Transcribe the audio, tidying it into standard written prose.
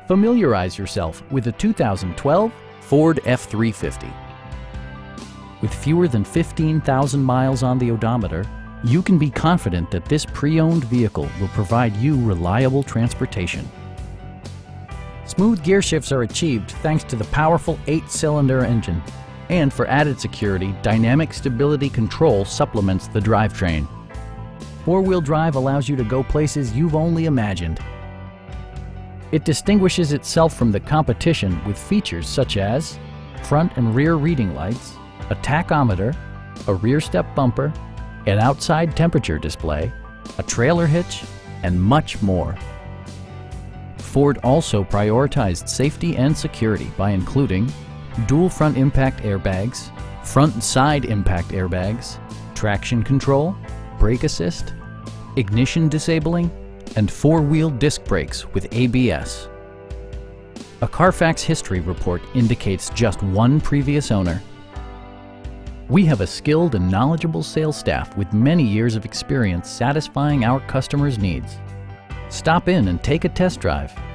Familiarize yourself with the 2012 Ford F-350. With fewer than 15,000 miles on the odometer, you can be confident that this pre-owned vehicle will provide you reliable transportation. Smooth gear shifts are achieved thanks to the powerful 8-cylinder engine. And for added security, dynamic stability control supplements the drivetrain. Four-wheel drive allows you to go places you've only imagined. It distinguishes itself from the competition with features such as front and rear reading lights, a tachometer, a rear step bumper, an outside temperature display, a trailer hitch, and much more. Ford also prioritized safety and security by including dual front impact airbags, front and side impact airbags, traction control, brake assist, ignition disabling, and four-wheel disc brakes with ABS. A Carfax history report indicates just one previous owner. We have a skilled and knowledgeable sales staff with many years of experience satisfying our customers' needs. Stop in and take a test drive.